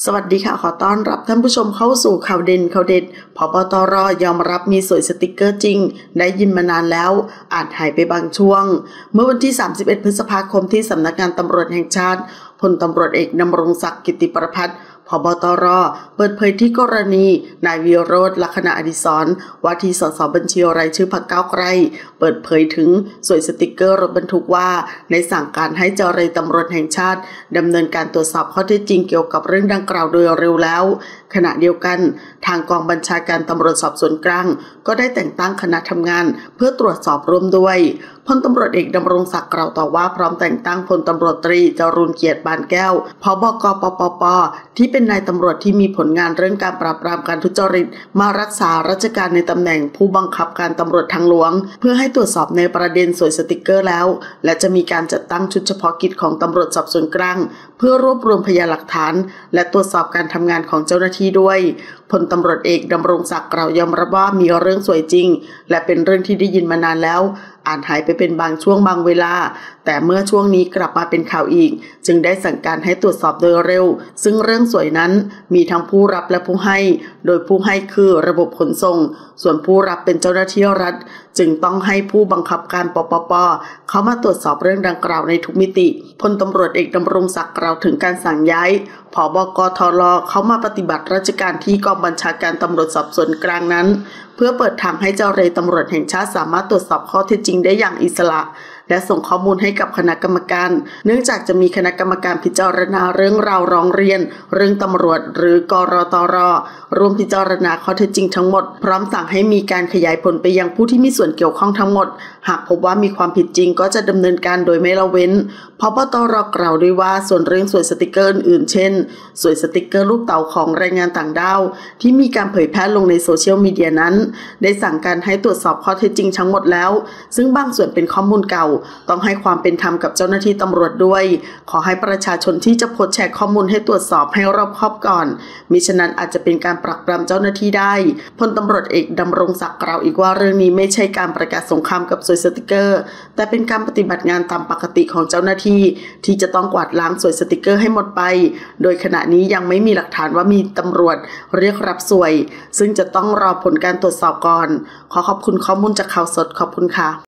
วัสดีค่ะขอต้อนรับท่านผู้ชมเข้าสู่ข่าวเด่นข่าวเด็ดผบตรยอมรับมีสวยสติกเกอร์จริงได้ยินมานานแล้วอาจหายไปบางช่วงเมื่อวันที่31พฤษภาคมที่สำนักงานตำรวจแห่งชาติพลตำรวจเอกดำรงศักดิ์กิติประภัสผบตรเปิดเผยที่กรณีนายวิโรจน์ ลักษณะอดิศรว่าที่สสบัญชีรายชื่อพรรคก้าวไกลเปิดเผยถึงสวยสติกเกอร์รถบรรทุกว่าในสั่งการให้เจรตำรวจแห่งชาติดำเนินการตรวจสอบข้อเท็จจริงเกี่ยวกับเรื่องดังกล่าวโดยเร็วแล้วขณะเดียวกันทางกองบัญชาการตำรวจสอบสวนกลางก็ได้แต่งตั้งคณะทำงานเพื่อตรวจสอบร่วมด้วยพลตำรวจเอกดำรงศักดิ์กล่าวต่อว่าพร้อมแต่งตั้งพลตำรวจตรีจรูญเกียรติปานแก้วผบกปปปที่เป็นนายตำรวจที่มีผลงานเรื่องการปราบปรามการทุจริตมารักษาราชการในตำแหน่งผู้บังคับการตำรวจทางหลวงเพื่อให้ตรวจสอบในประเด็นสวยสติกเกอร์แล้วและจะมีการจัดตั้งชุดเฉพาะกิจของตำรวจสอบสวนกลางเพื่อรวบรวมพยานหลักฐานและตรวจสอบการทำงานของเจ้าหน้าที่ด้วยพลตำรวจเอกดำรงศักดิ์กล่าวยอมรับว่ามีเรื่องสวยจริงและเป็นเรื่องที่ได้ยินมานานแล้วอาจหายไปเป็นบางช่วงบางเวลาแต่เมื่อช่วงนี้กลับมาเป็นข่าวอีกจึงได้สั่งการให้ตรวจสอบโดยเร็วซึ่งเรื่องสวยนั้นมีทั้งผู้รับและผู้ให้โดยผู้ให้คือระบบขนส่งส่วนผู้รับเป็นเจ้าหน้าที่รัฐจึงต้องให้ผู้บังคับการปปปเข้ามาตรวจสอบเรื่องดังกล่าวในทุกมิติพลตำรวจเอกดำรงศักดิ์กล่าวถึงการสั่งย้ายผบกทรเข้ามาปฏิบัติราชการที่กองบัญชาการตำรวจสอบสวนกลางนั้นเพื่อเปิดทางให้เจ้าเรตำรวจแห่งชาติสามารถตรวจสอบข้อเท็จจริงได้อย่างอิสระและส่งข้อมูลให้กับคณะกรรมการเนื่องจากจะมีคณะกรรมการพิจารณาเรื่องราวร้องเรียนเรื่องตำรวจหรือกรตรร่วมพิจารณาข้อเท็จจริงทั้งหมดพร้อมสั่งให้มีการขยายผลไปยังผู้ที่มีส่วนเกี่ยวข้องทั้งหมดหากพบว่ามีความผิดจริงก็จะดำเนินการโดยไม่ละเว้นผบตรกล่าวด้วยว่าส่วนเรื่องสวยสติกเกอร์อื่นเช่นสวยสติกเกอร์ลูกเต๋าของแรงงานต่างด้าวที่มีการเผยแพร่ลงในโซเชียลมีเดียนั้นได้สั่งการให้ตรวจสอบข้อเท็จจริงทั้งหมดแล้วซึ่งบางส่วนเป็นข้อมูลเก่าต้องให้ความเป็นธรรมกับเจ้าหน้าที่ตำรวจด้วยขอให้ประชาชนที่จะโพสต์แชร์ข้อมูลให้ตรวจสอบให้รอบคอบก่อนมิฉะนั้นอาจจะเป็นการปรักปรำเจ้าหน้าที่ได้พลตำรวจเอกดำรงศักดิ์กล่าวอีกว่าเรื่องนี้ไม่ใช่การประกาศสงครามกับสวยสติกเกอร์แต่เป็นการปฏิบัติงานตามปกติของเจ้าหน้าที่ที่จะต้องกวาดล้างสวยสติกเกอร์ให้หมดไปโดยขณะนี้ยังไม่มีหลักฐานว่ามีตำรวจเรียกรับสวยซึ่งจะต้องรอผลการตรวจสอบก่อนขอขอบคุณข้อมูลจากข่าวสดขอบคุณค่ะ